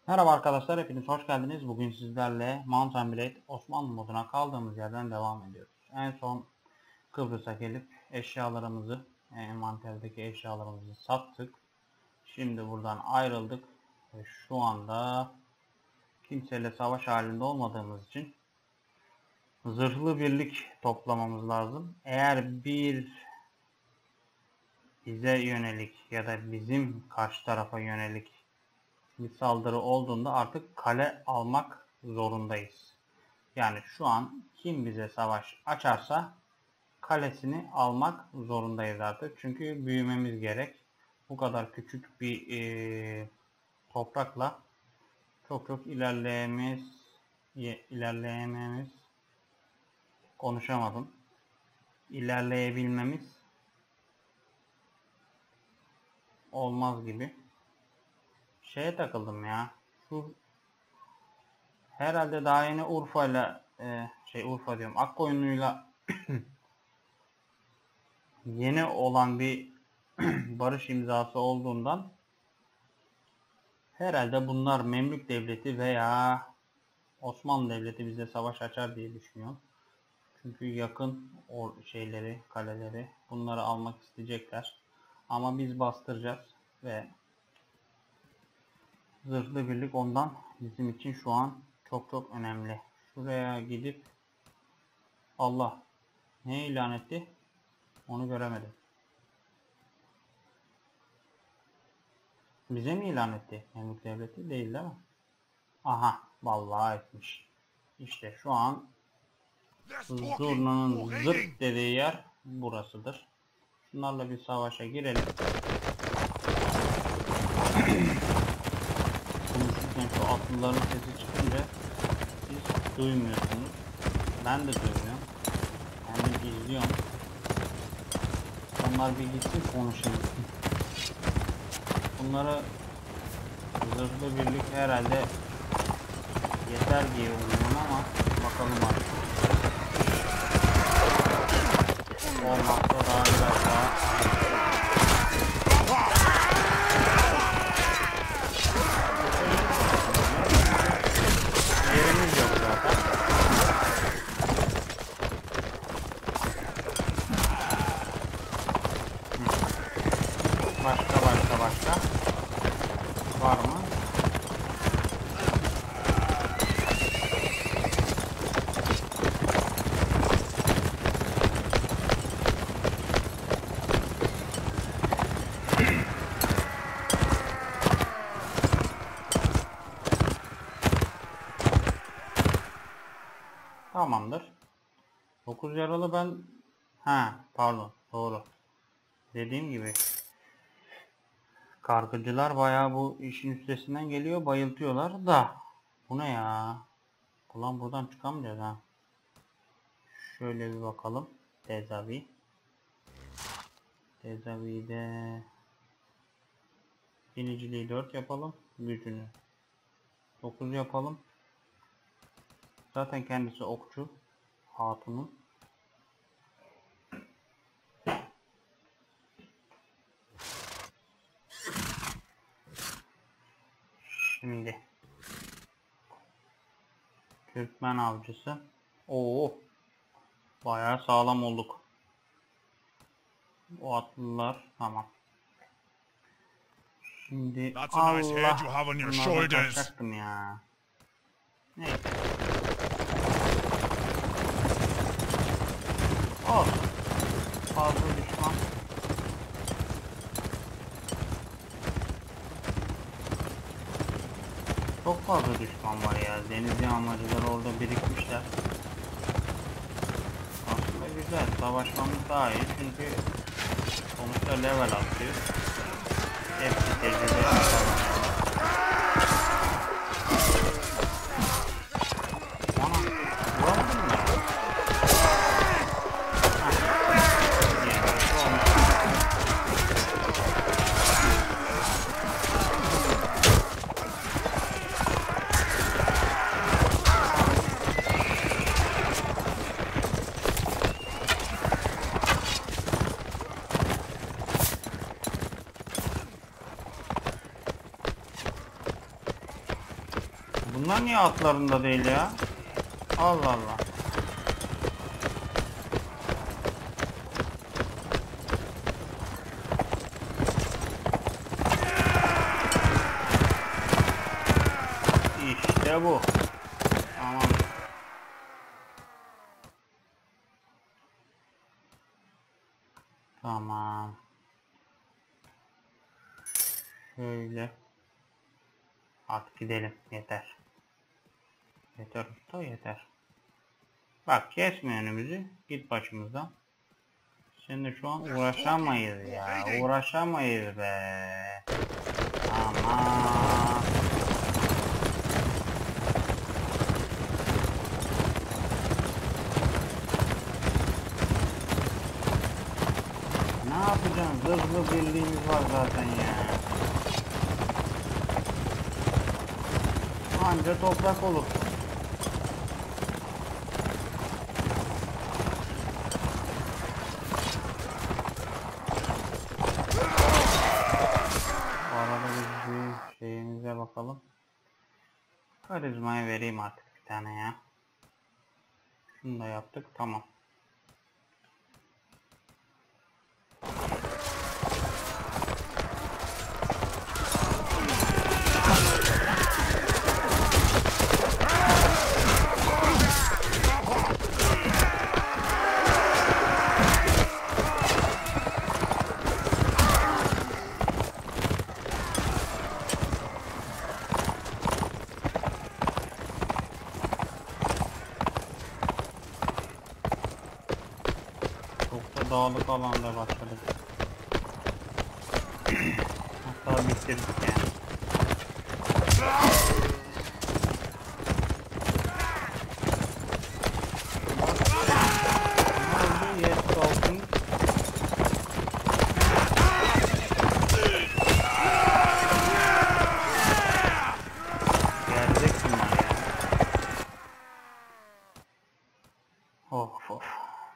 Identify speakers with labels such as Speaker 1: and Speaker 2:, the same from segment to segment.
Speaker 1: Merhaba arkadaşlar, hepiniz hoş geldiniz. Bugün sizlerle Mountain Blade Osmanlı moduna kaldığımız yerden devam ediyoruz. En son Kıbrıs'a gelip eşyalarımızı, envanterdeki eşyalarımızı sattık. Şimdi buradan ayrıldık ve şu anda kimseyle savaş halinde olmadığımız için zırhlı birlik toplamamız lazım. Eğer bize yönelik ya da bizim karşı tarafa yönelik bir saldırı olduğunda artık kale almak zorundayız. Yani şu an kim bize savaş açarsa kalesini almak zorundayız artık. Çünkü büyümemiz gerek. Bu kadar küçük bir toprakla çok ilerleyememiz konuşamadım. İlerleyebilmemiz olmaz gibi. Şeye takıldım ya. Şu herhalde daha yeni Urfa'yla Urfa diyorum. Akkoyunlu'yla yeni olan bir barış imzası olduğundan herhalde bunlar Memlük Devleti veya Osmanlı Devleti bize savaş açar diye düşünüyorum. Çünkü yakın o kaleleri bunları almak isteyecekler. Ama biz bastıracağız ve zırhlı birlik ondan bizim için şu an çok önemli. Şuraya gidip Allah ne ilan etti? Onu göremedim. Bize mi ilan etti? Memlük Devleti değil mi? Aha, vallahi etmiş. İşte şu an zurnanın zırt dediği yer burasıdır. Şunlarla bir savaşa girelim. Konuşurken şu atlıların sesi çıkınca siz duymuyorsunuz. Ben de duymuyorum. Ben de izliyorum. Onlar bir gitsin konuşayım. Bunları zırhlı birlik herhalde yeter diye umuyorum ama bakalım artık. Olmakta daha biraz daha yerimiz yok zaten. Başka var mı? Tamamdır. 9 yaralı ben... Pardon, doğru. Dediğim gibi kargıcılar bayağı bu işin üstesinden geliyor, bayıltıyorlar da. Bu ne ya? Ulan buradan çıkamayacağız ha. Şöyle bir bakalım. Tezavi. Tezavi'de biniciliği 4 yapalım. Gücünü 9 yapalım. Zaten kendisi okçu. Hatunun. Şimdi Türkmen avcısı. Oo, bayağı sağlam olduk. O atlılar tamam. Şimdi Allah, bunlardan kaçacaktım ya. Neyse. Olsun. Fazla düşman. Çok fazla düşman var ya. Deniz yağmacıları orada birikmişler. Aslında güzel. Savaşmamız daha iyi. Çünkü sonuçta level atlıyor. Hepsi tecrübe kazanıyor. Ana. Vuramadın mı ya? Bunlar niye atlarında değil ya? Allah Allah. İşte bu. Tamam. Tamam. Şöyle. At gidelim. Yeter. Yeter usta yeter. Bak kesme önümüzü. Git başımızdan. Şimdi şu an uğraşamayız ya. Uğraşamayız be. Aman. Ne yapacağız? Hızlı birliğimiz var zaten ya. Anca toprak olur. Bu arada biz bir şeyimize bakalım. Karizmaya vereyim artık bir tane ya. Şunu da yaptık tamam. Dağlık alanda başladık. Hatta bitirdik yani. Yes, talking. Gelecek bunlar ya. Of of.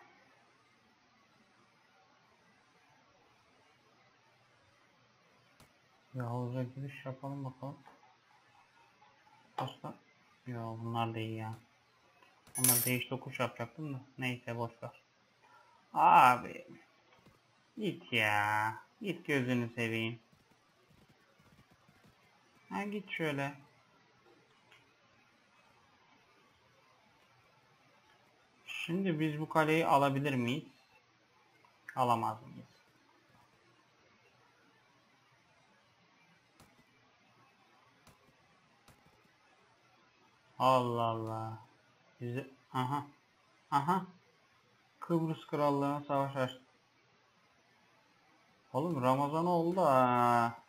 Speaker 1: Havuza giriş yapalım bakalım. Aslında ya bunlar da iyi ya. Bunlar değiş tokuş yapacaktım da. Neyse boşver. Abi. Git ya. Git gözünü seveyim. Ha git şöyle. Şimdi biz bu kaleyi alabilir miyiz? Alamaz mıyız? Allah Allah. Bize aha. Kıbrıs Krallığı'na savaş açtı. Oğlum Ramazan oldu ha.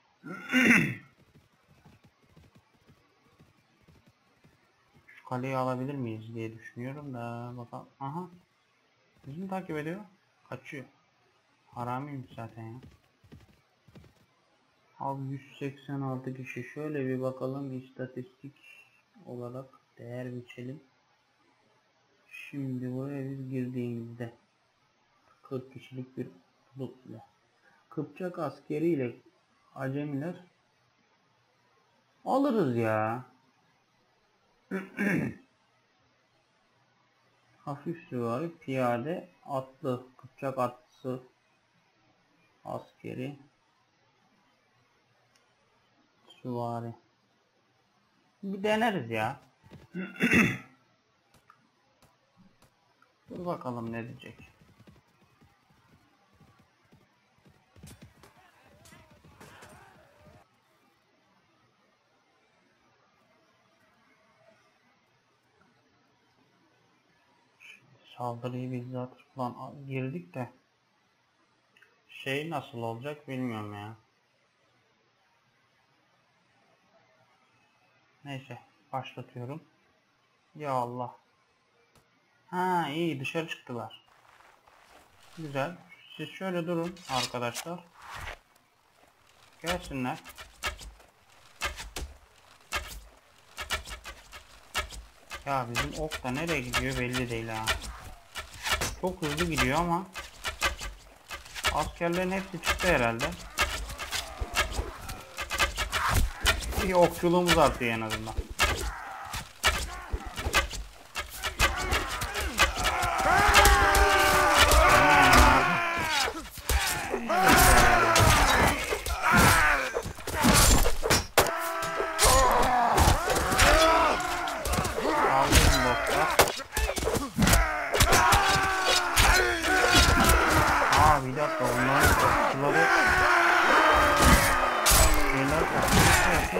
Speaker 1: Şu kaleyi alabilir miyiz diye düşünüyorum da bakalım. Aha. Bizi mi takip ediyor? Kaçıyor. Haramiymiş zaten ya. Abi 186 kişi. Şöyle bir bakalım istatistik olarak değer biçelim. Şimdi buraya biz girdiğimizde 40 kişilik bir grupla Kıpçak askeriyle Acemiler alırız ya. Hafif süvari, piyade, atlı, Kıpçak atlısı askeri süvari. Bir deneriz ya. Dur bakalım ne diyecek. Saldırıyı bizzat falan girdik de şey nasıl olacak bilmiyorum ya. Neyse başlatıyorum. Ya Allah. Ha iyi dışarı çıktılar. Güzel. Siz şöyle durun arkadaşlar. Gelsinler. Ya bizim ok da nereye gidiyor belli değil ha. Çok hızlı gidiyor ama askerlerin hepsi çıktı herhalde. Bir okçuluğumuz artıyor en azından.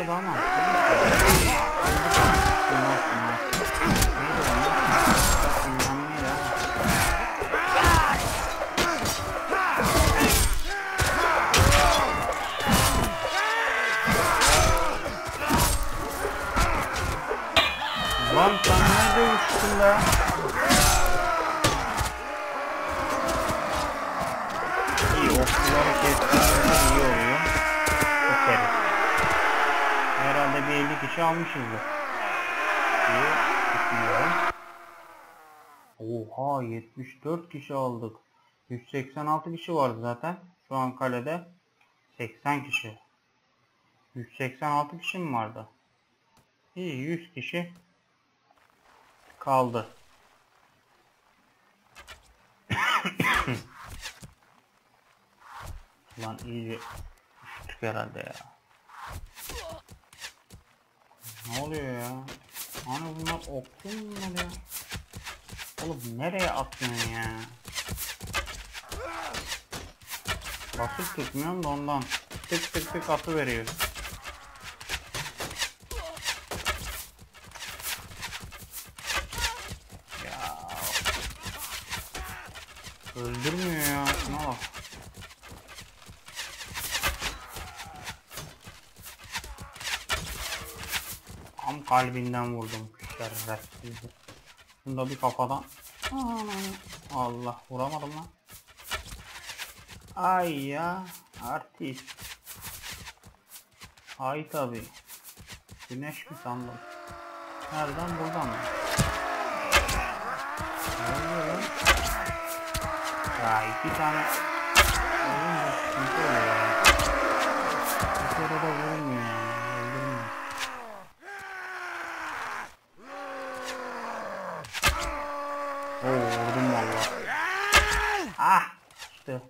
Speaker 1: daha mantıklı. Lan sen ne dövüştün be? İyi, okçuları kestiklerinde iyi oluyor. Keseriz. Herhalde bir 50 kişi almışızdır diye düşünüyorum. Oha, 74 kişi aldık. 186 kişi vardı zaten. Şu an kalede 80 kişi. 186 kişi mi vardı? İyi, 100 kişi kaldı. Lan iyice düştük herhalde ya. Ne oluyor ya? Hani bunlar oktu mu bunlar ya? Oğlum nereye atıyorsun ya? Basıp tutmuyorum da ondan. Tık tık tık atı veriyor. Ya öldürmüyor ya. Şuna bak. Tam kalbinden vurdum. Şerefsiz. Şunda bir kafadan. Allah, vuramadım lan. Ay ya, artist. Ay tabi. Güneş mi sandım? Nereden, buradan mı? Ne oluyor lan? Ya iki tane. Oğlum bu sıkıntı oluyor ya. Bir kere de vurmuyor ya. Öldürmüyor. Oo, vurdum valla. Ah işte.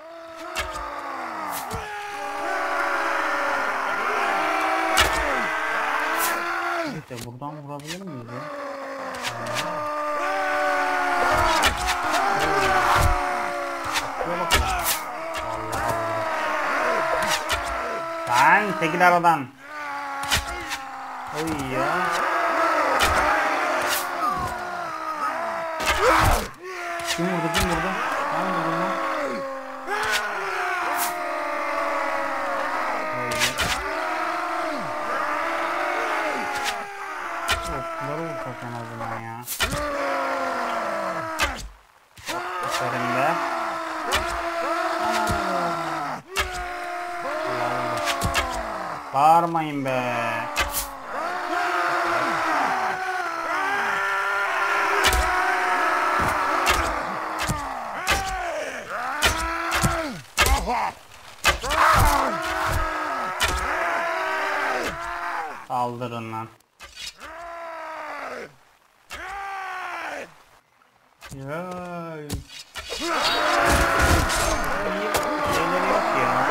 Speaker 1: İşte buradan vurabilir miyiz ya? Sen çekil aradan. Oy ya. Kim vurdu, kim vurdu? Ben vurdum lan. Okçuları vursak en azından ya. Üzerinde. Bağırmayın be. Saldırın lan. Yay. Şeyleri yok ya.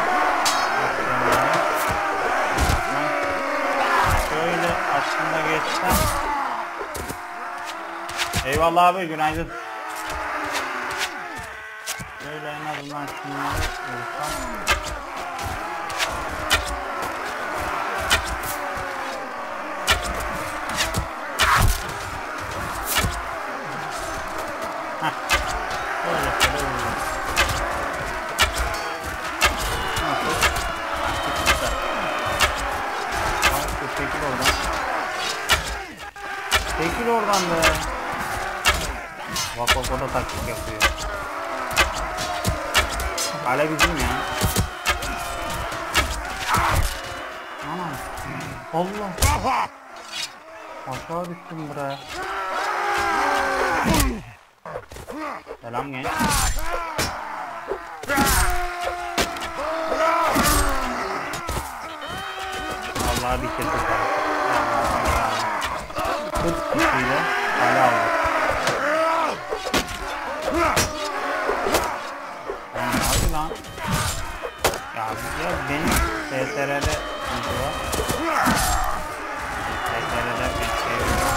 Speaker 1: Şöyle aslında geçsem. Eyvallah abi, günaydın. Şöyle en azından şunları vursam. Çekil oradan be. Bak bak, o da taktik yapıyor. Kale bizim ya. Anam. Allah. Aşağı düştüm buraya. Selam genç. Vallahi bitirdik. 40 kişiyle kale aldık. Hadi lan. Ya benim STR'de sıkıntı var. STR'de bir şey yok.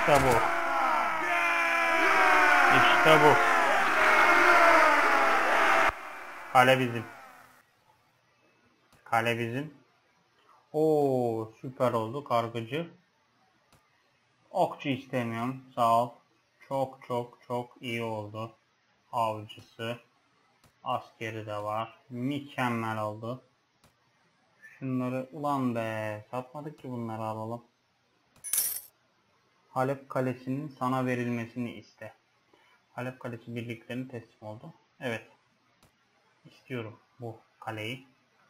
Speaker 1: İşte bu. İşte bu. Kale bizim. Kale bizim. Oo, süper oldu kargıcı. Okçu istemiyorum. Sağ ol. Çok çok çok iyi oldu. Avcısı. Askeri de var. Mükemmel oldu. Şunları ulan be. Satmadık ki bunları alalım. Halep Kalesi'nin sana verilmesini iste. Halep Kalesi birliklerine teslim oldu. Evet. İstiyorum bu kaleyi.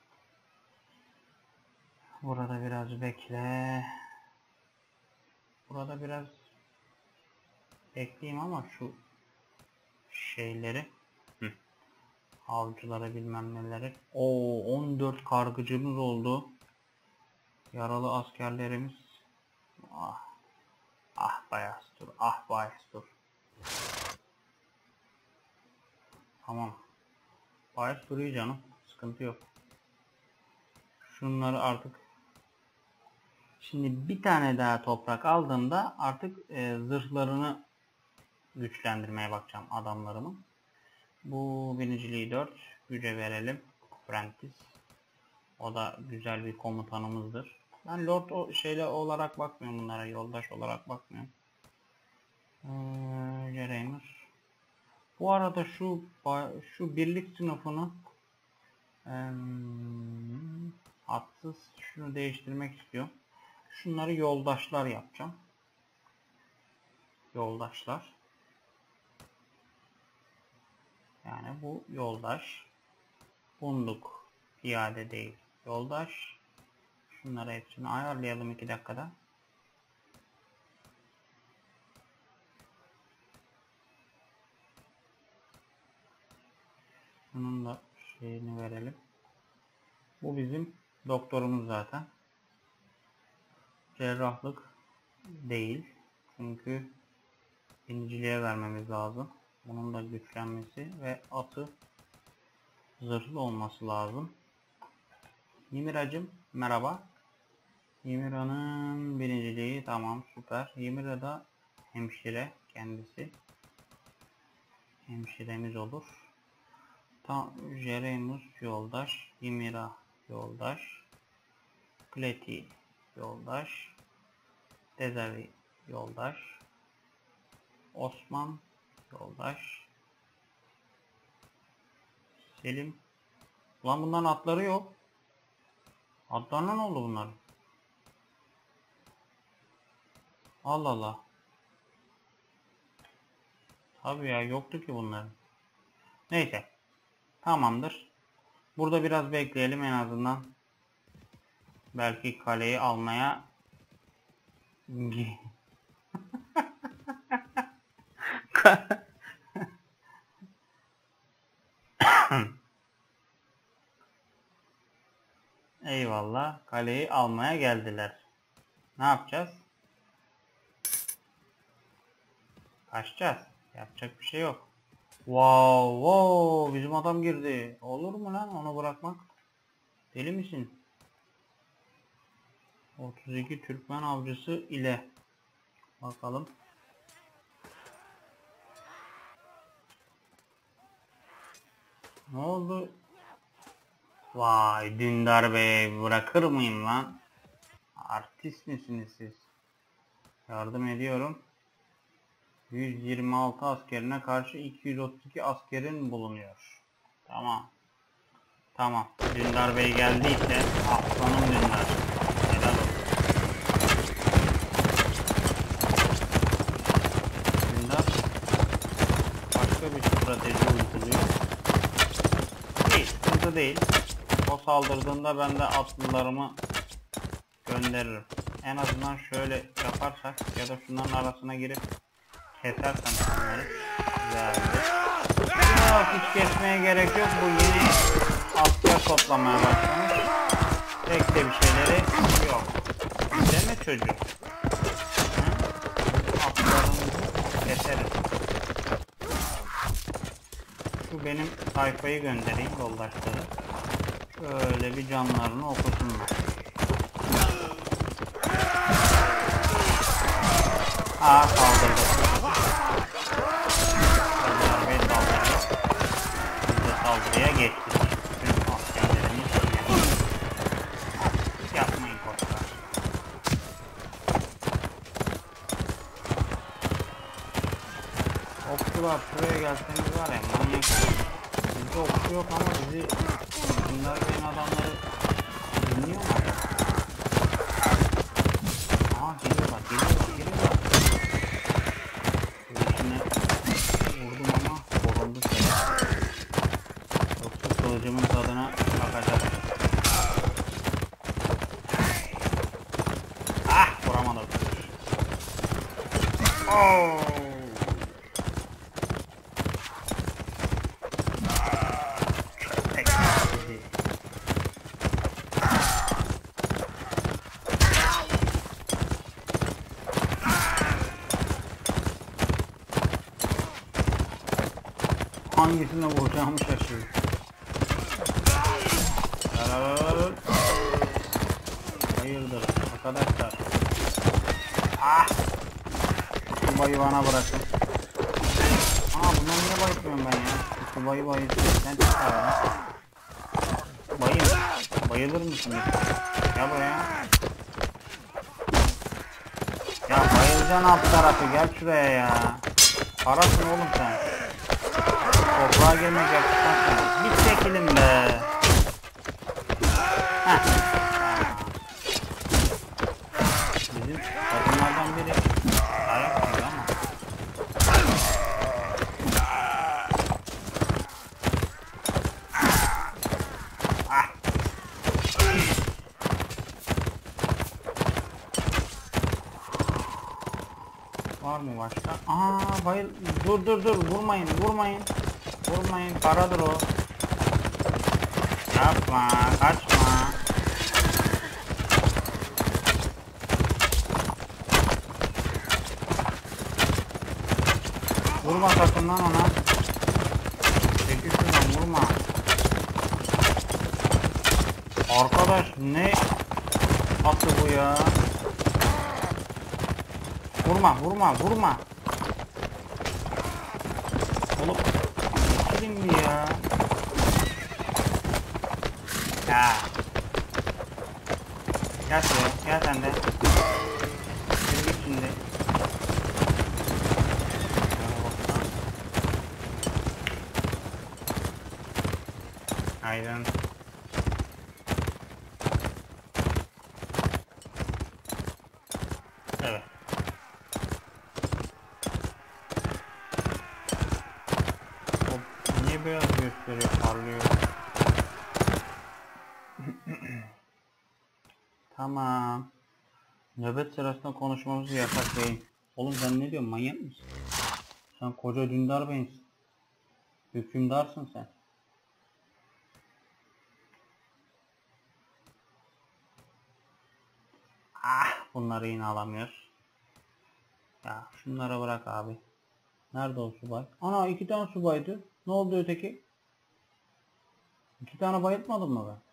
Speaker 1: Burada biraz bekle. Burada biraz bekleyeyim ama şu şeyleri avcılara bilmem neleri. Oo, 14 kargıcımız oldu. Yaralı askerlerimiz. Ah, ah Bayastur, ah Bayastur. Tamam. Bayastur iyi canım. Sıkıntı yok. Şunları artık. Şimdi bir tane daha toprak aldığımda artık zırhlarını güçlendirmeye bakacağım adamlarımın. Bu birinciliği 4 güce verelim. Apprentice. O da güzel bir komutanımızdır. Ben Lord şeyle olarak bakmıyorum bunlara. Yoldaş olarak bakmıyorum. Jeremy. Bu arada şu birlik sınıfını hatsız şunu değiştirmek istiyorum. Şunları yoldaşlar yapacağım. Yoldaşlar. Yani bu yoldaş. Bunduk. Piyade değil. Yoldaş. Şunları hepsini ayarlayalım 2 dakikada. Bunun da şeyini verelim. Bu bizim doktorumuz zaten. Cerrahlık değil. Çünkü biniciliğe vermemiz lazım. Bunun da güçlenmesi ve atı zırhlı olması lazım. Yimiracım merhaba. Yimira'nın birinciliği tamam süper. Yimira da hemşire kendisi. Hemşiremiz olur. Jeremus yoldaş. Yimira yoldaş. Kleti yoldaş. Dezavi yoldaş. Osman yoldaş. Selim. Ulan bunların atları yok. Atlarına ne oldu bunların? Allah Allah. Tabii ya yoktu ki bunların. Neyse. Tamamdır. Burada biraz bekleyelim en azından. Belki kaleyi almaya Eyvallah. Kaleyi almaya geldiler. Ne yapacağız? Kaçacağız. Yapacak bir şey yok. Wow, wow, bizim adam girdi. Olur mu lan onu bırakmak? Deli misin? 32 Türkmen avcısı ile. Bakalım. Ne oldu? Vay Dündar Bey, bırakır mıyım lan? Artist misiniz siz? Yardım ediyorum. 126 askerine karşı 232 askerin bulunuyor. Tamam. Tamam. Dündar Bey geldiyse aslanım Dündar. Helal olsun. Dündar başka bir strateji uyguluyor. Değil. Sıkıntı değil. O saldırdığında ben de atlılarımı gönderirim. En azından şöyle yaparsak ya da şunların arasına girip kesersen onları güzeldi. Yok hiç kesmeye gerek yok. Bu yeni asker toplamaya başlamış. Pek de bir şeyleri yok. Deme çocuğum. Atlarımızı keseriz. Şu benim sayfayı göndereyim yoldaşları. Şöyle bir canlarını okusunlar. Aa, saldırdı. Darbe saldırdı. Biz de saldırıya geçtik. Bütün askerlerimiz yapmayın koçlar. Okçular şuraya gelseniz var ya, manyak olur. Bizde okçu yok ama bizi bunlar benim adamları dinliyor mu acaba? Aa, geliyorlar. Görüşüne vurdum ama korundu şey. Yoksa kılıcımın tadına bakacak. Ah, vuramadım. Oh. Hangisine vuracağımı şaşırdım. Hayırdır arkadaşlar. Ah! Kubayı bana bırakın. Aa, bunları niye bayıtmıyorum ben ya? Kubayı bayıtmıyorum. Sen çıkar ya. Bayılır mısın? Gel buraya. Ya bayılacaksın alt tarafı, gel şuraya ya. Parasın oğlum sen. Toprağa girmek yaptıktan sonra. Bir çekilin be. Heh. Bizim kadınlardan biri ayak yiyor ama. Ah. Var mı başka? Aa, bayıl. Dur vurmayın. Vurmayın, paradır o. Yapma, kaçma. Vurma sakın lan ona. Çekil şuradan, vurma. Arkadaş ne atı bu ya? Vurma. Oğlum gidin bir ya. Ya. Gel şuraya, gel sen de. Yürü git şimdi. Aynen. Evet. O niye beyaz gösteriyor, parlıyor? Tamam. Nöbet sırasında konuşmamızı yasak beyim. Oğlum sen ne diyorsun, manyak mısın? Sen koca dündar beyinsin. Hükümdarsın sen. Ah, bunları yine alamıyoruz. Ya şunlara bırak abi. Nerede o subay? Ana, 2 tane subaydı. Ne oldu öteki? 2 tane bayıltmadım mı ben?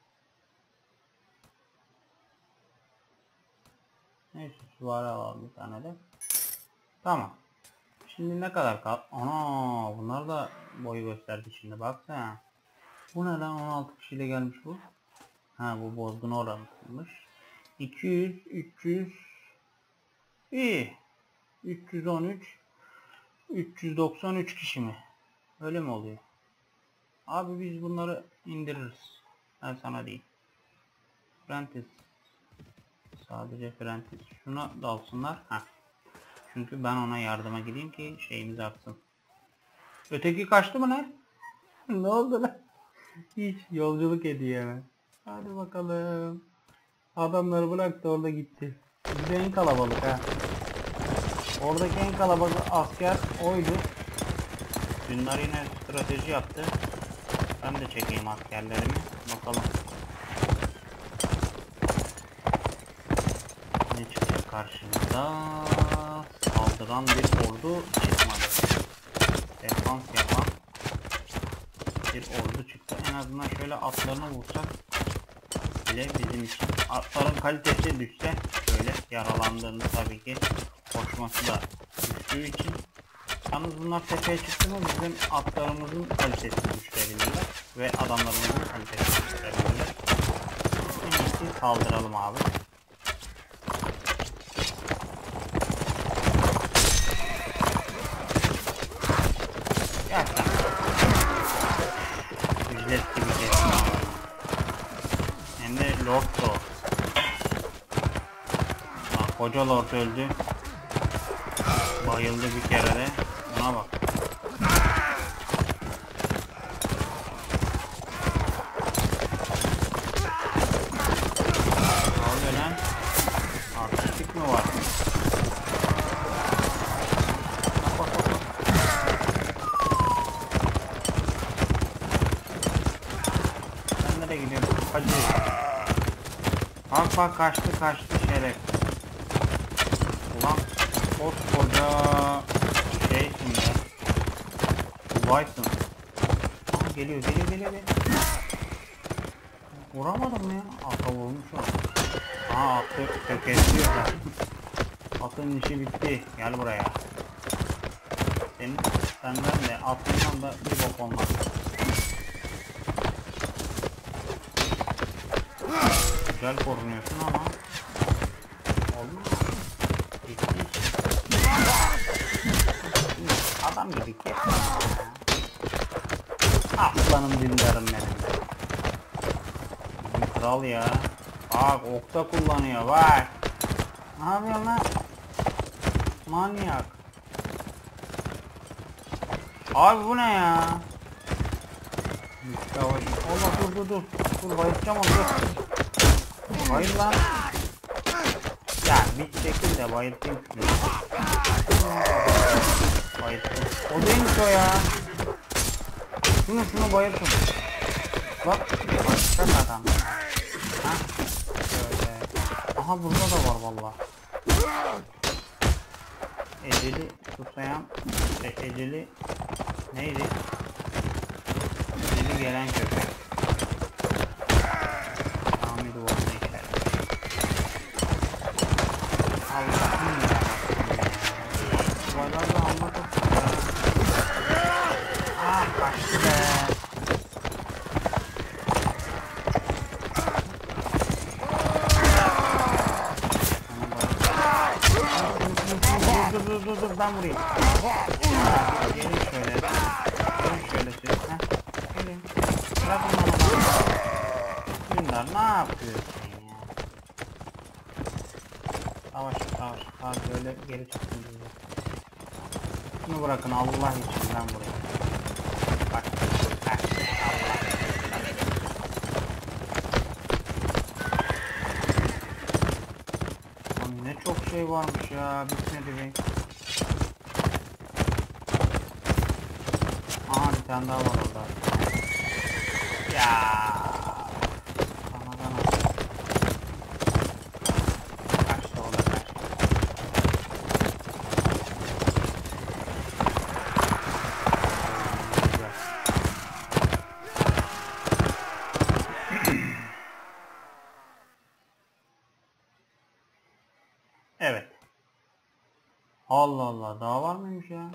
Speaker 1: Neyse, süvari alalım bir tane de. Tamam. Şimdi ne kadar kal? Ana, bunlar da boyu gösterdi şimdi, baksana. Bu ne lan, 16 kişiyle gelmiş bu. Ha, bu bozgun oranıymış. 200, 300. İyi. 313. 393 kişi mi? Öyle mi oluyor? Abi biz bunları indiririz. Ben sana diyeyim. Prentice. Sadece Prentice. Şuna dalsınlar. Heh. Çünkü ben ona yardıma gideyim ki şeyimiz artsın. Öteki kaçtı mı lan? Ne oldu lan? Hiç yolculuk ediyor hemen. Hadi bakalım. Adamları bıraktı, orada gitti. Bir de en kalabalık ha. Oradaki en kalabalık asker oydu. Dündar yine strateji yaptı. Ben de çekeyim askerlerimi. Bakalım. Ne çıkacak karşımıza? Saldıran bir ordu çıkmadı. Defans yapan bir ordu çıktı. En azından şöyle atlarını vursak bile bizim için. Atların kalitesi düşse, şöyle yaralandığında tabii ki koşması da düştüğü için. Yalnız bunlar tepeye çıktı mı bizim atlarımızın kalitesini düşürebilirler ve adamlarımızın kalitesini düşürebilirler. En iyisi kaldıralım abi. Gerçekten ücret gibi kesin abi. Hem de Lord da o. Koca Lord öldü. Bayıldı bir kere de. Buna bak. Ne oluyor lan? Artistik mi var? Bak bak bak. Sen nereye gidiyorsun? Hacı. Bak bak kaçtı şeref. Ulan koskoca şeysin ya. Dubaysın. Aha geliyor. Vuramadım mı ya? Ata vurmuş o. Aha atı tökezliyor da. Atın işi bitti. Gel buraya. Senden de atından da bir bok olmaz. Güzel korunuyorsun ama olmuyor. Adam gibi kes. Aslanım dindarım benim. Bizim kral ya. Bak okta kullanıyor bak. Ne yapıyorsun lan? Manyak. Abi bu ne ya? Allah dur. Dur bayılacağım onu dur. Bayıl lan. Ya bir şekilde bayıltayım şunu. Bayıltayım. O değilmiş o ya. Şunu bayıltın. Bak. Başka adam. Ha? Şöyle. Aha burada da var valla. Eceli tutayan eceli neydi? Eceli gelen köpek. Ahmet duvarına işler. Allah'ım ya. Duvarlarla anlatıp ah kaçtı be. Dur ben vurayım. Gelin şöyle. Siz. Gelin. Bırakın bana. Bunlar ne yapıyorsun ya? Savaş. Az böyle geri çıktım bize. Şunu bırakın Allah için ben vurayım. Bak. Ne çok şey varmış ya, bitmedi be. Aha bir tane daha var orada. Ya. Sana. Kaçtı o da kaçtı. Evet. Allah Allah daha var mıymış ya?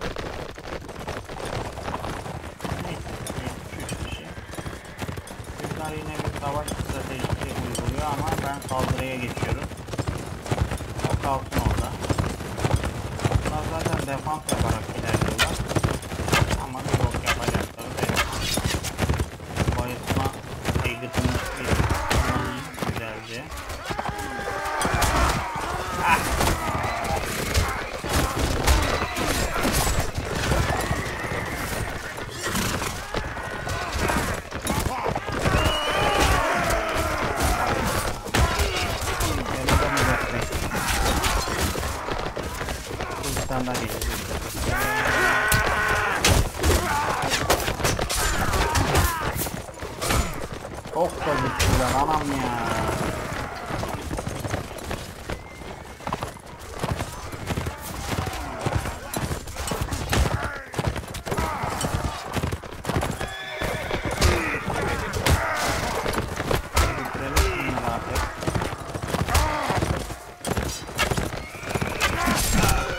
Speaker 1: Neyse 73 kişi. Türkler yine bir savaş stratejisi uyguluyor ama ben saldırıya geçiyorum. O kalsın orada. Bunlar zaten defans yaparak ilerliyorlar. Ama bir bok yapacakları da yok. Bayıltma aygıtını bir kullanayım güzelce. Çok da güçlüler anam ya. Bitirelim şunları artık.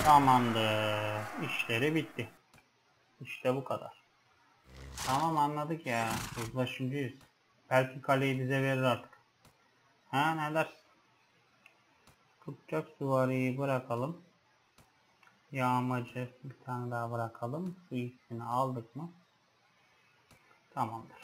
Speaker 1: Tamamdır. İşleri bitti. İşte bu kadar. Tamam, anladık ya. Uzlaşıcıyız. Belki kaleyi bize verir artık. Ha, ne dersin? Kıpçak süvariyi bırakalım. Yağmacı bir tane daha bırakalım. Şu ikisini aldık mı? Tamamdır.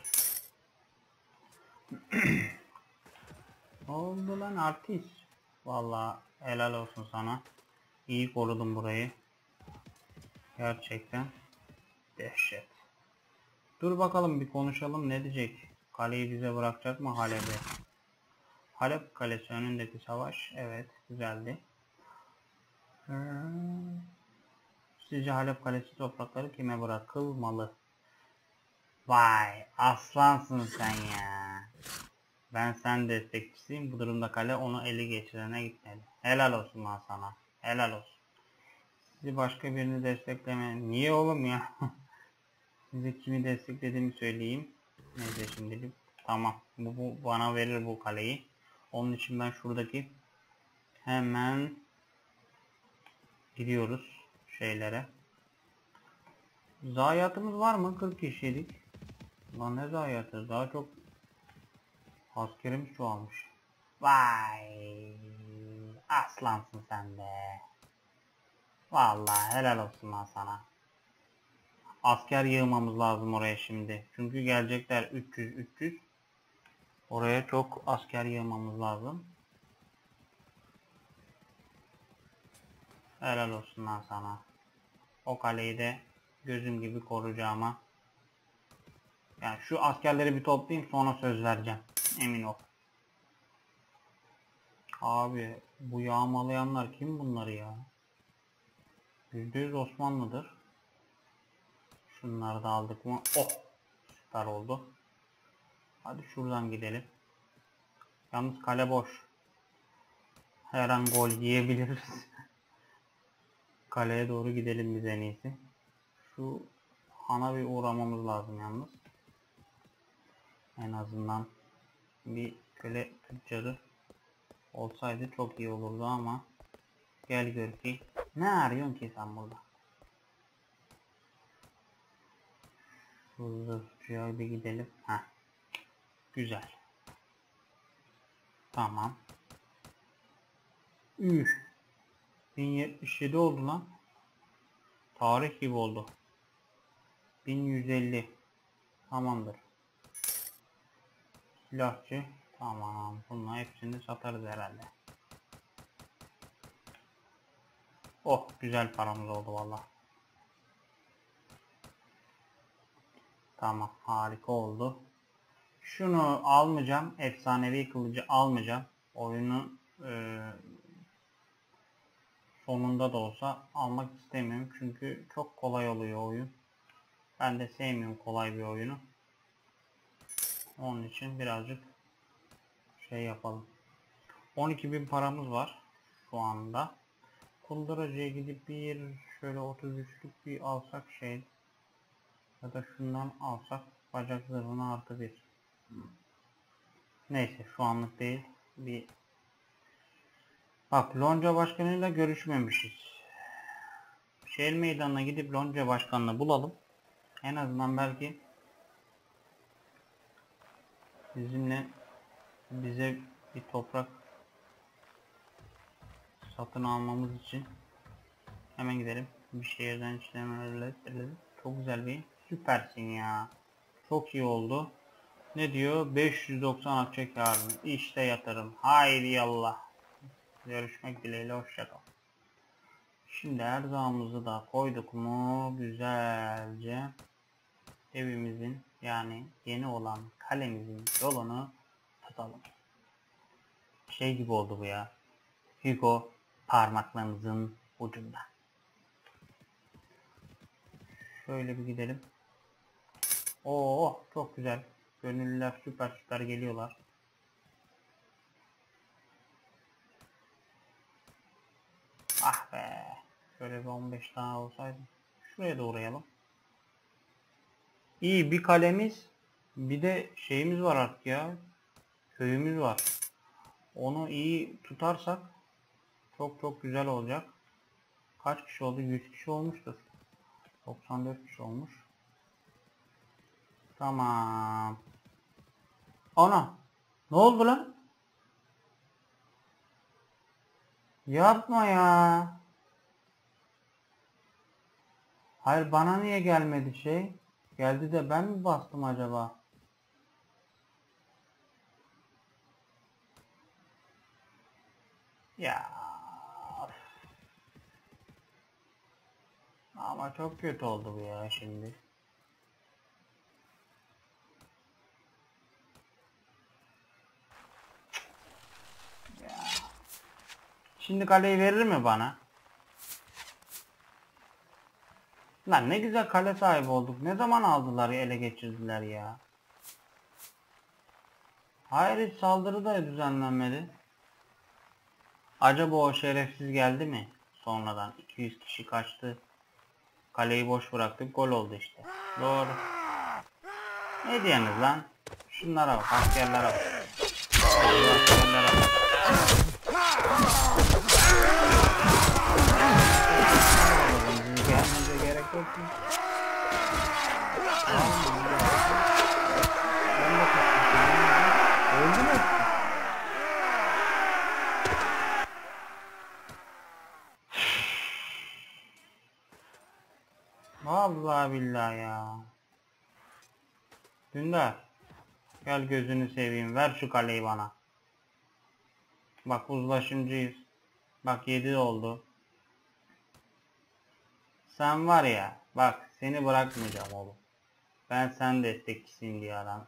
Speaker 1: Oldu lan artist. Vallahi helal olsun sana. İyi korudun burayı. Gerçekten dehşet. Dur bakalım, bir konuşalım, ne diyecek? Kaleyi bize bırakacak mı Halep'e? Halep kalesi önündeki savaş. Evet, güzeldi. Sizce Halep kalesi toprakları kime bırakılmalı? Vay aslansın sen ya. Ben sen destekçisiyim. Bu durumda kale onu eli geçirene gitmeli. Helal olsun lan sana. Helal olsun. Sizi başka birini destekleme. Niye oğlum ya? Size kimi desteklediğimi söyleyeyim. Neyse şimdilik. Tamam. Bu bana verir bu kaleyi. Onun için ben şuradaki hemen gidiyoruz şeylere. Zayiatımız var mı? 40 kişiydik. Lan ne zayiatı? Daha çok askerimiz çoğalmış. Vay! Aslansın sen de. Vallahi helal olsun lan sana. Asker yığmamız lazım oraya şimdi. Çünkü gelecekler 300. Oraya çok asker yığmamız lazım. Helal olsun lan sana. O kaleyi de gözüm gibi koruyacağıma. Yani şu askerleri bir toplayayım, sonra söz vereceğim. Emin ol. Abi bu yağmalayanlar kim bunları ya? %100 Osmanlı'dır. Şunları da aldık mı? Oh! Süper oldu. Hadi şuradan gidelim. Yalnız kale boş. Her an gol yiyebiliriz. Kaleye doğru gidelim biz en iyisi. Şu hana bir uğramamız lazım yalnız. En azından bir köle tüccarı olsaydı çok iyi olurdu ama gel gör ki ne arıyorsun ki sen burada? Şuraya bir gidelim. Heh. Güzel. Tamam. 1077 oldu lan. Tarih gibi oldu. 1150. Tamamdır. Silahçı. Tamam. Bunların hepsini satarız herhalde. Oh, güzel paramız oldu valla. Tamam, harika oldu. Şunu almayacağım. Efsanevi kılıcı almayacağım. Oyunu sonunda da olsa almak istemiyorum. Çünkü çok kolay oluyor oyun. Ben de sevmiyorum kolay bir oyunu. Onun için birazcık şey yapalım. 12.000 paramız var şu anda. Kunduracıya gidip bir şöyle 33'lük bir alsak şey, ya da şundan alsak bacak zırhına artı bir. Neyse şu anlık değil. Bir bak, Lonca başkanıyla görüşmemişiz. Şehir meydanına gidip Lonca başkanını bulalım. En azından belki bize bir toprak satın almamız için hemen gidelim. Bir şehirden işlemlerle çok güzel bir, süpersin ya. Çok iyi oldu. Ne diyor? 590 akçe karını. İşte yatırım. Haydi yallah. Görüşmek dileğiyle. Hoşçakal. Şimdi erzağımızı da koyduk mu güzelce evimizin, yani yeni olan kalemizin yolunu tutalım. Şey gibi oldu bu ya. Hugo parmaklarımızın ucunda. Şöyle bir gidelim. Oo, çok güzel. Gönüllüler süper geliyorlar. Ah be. Şöyle bir 15 tane olsaydı. Şuraya da uğrayalım. İyi bir kalemiz. Bir de şeyimiz var artık ya. Köyümüz var. Onu iyi tutarsak çok güzel olacak. Kaç kişi oldu? 100 kişi olmuştur. 94 kişi olmuş. Tamam. Ana. Ne oldu lan? Yapma ya. Hayır, bana niye gelmedi şey? Geldi de ben mi bastım acaba? Ya. Ama çok kötü oldu bu ya şimdi. Ya. Şimdi kaleyi verir mi bana? Lan ne güzel kale sahibi olduk. Ne zaman aldılar ya, ele geçirdiler ya. Hayır, hiç saldırı da düzenlenmedi. Acaba o şerefsiz geldi mi? Sonradan 200 kişi kaçtı. Kaleyi boş bıraktık, gol oldu işte. Doğru. Ne diyorsunuz lan? Şunlara bak, askerlere bak. Askerlere bak. Gelmenize gerek yok ki. Öldü mü? Vallahi billahi ya. Dündar, gel gözünü seveyim, ver şu kaleyi bana. Bak uzlaşımcıyız. Bak 7 oldu. Sen var ya, bak seni bırakmayacağım oğlum. Ben sen destekçisiyim diye adam.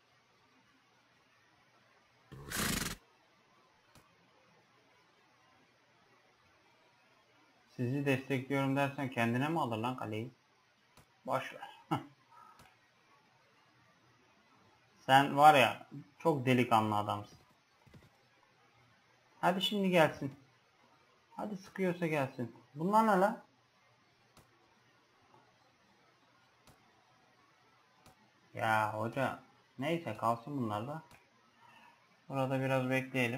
Speaker 1: Sizi destekliyorum dersen kendine mi alır lan kaleyi? Boş ver. Sen var ya, çok delikanlı adamsın. Hadi şimdi gelsin. Hadi sıkıyorsa gelsin. Bunlar ne lan? Ya hoca, neyse kalsın bunlar da. Burada biraz bekleyelim.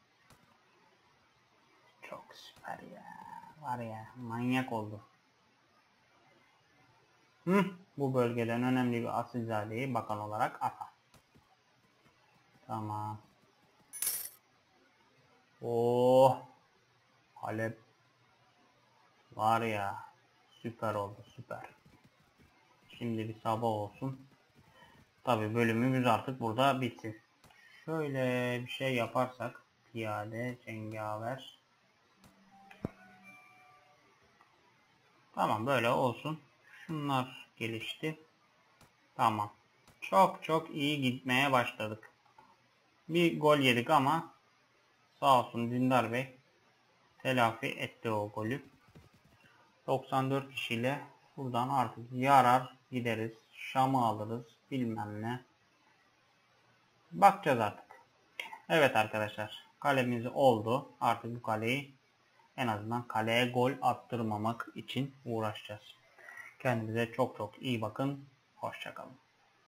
Speaker 1: Çok süper ya. Var ya, manyak oldu. Bu bölgeden önemli bir asilzadeyi bakan olarak ata. Tamam. Oh, Halep var ya, süper oldu, süper. Şimdi bir sabah olsun. Tabi bölümümüz artık burada bitsin. Şöyle bir şey yaparsak, piyade, cengaver. Tamam, böyle olsun. Şunlar gelişti. Tamam. Çok çok iyi gitmeye başladık. Bir gol yedik ama sağ olsun Dündar Bey telafi etti o golü. 94 kişiyle buradan artık yarar gideriz. Şam'ı alırız, bilmem ne. Bakacağız artık. Evet arkadaşlar, kalemiz oldu. Artık bu kaleyi, en azından kaleye gol attırmamak için uğraşacağız. Kendinize çok çok iyi bakın. Hoşça kalın.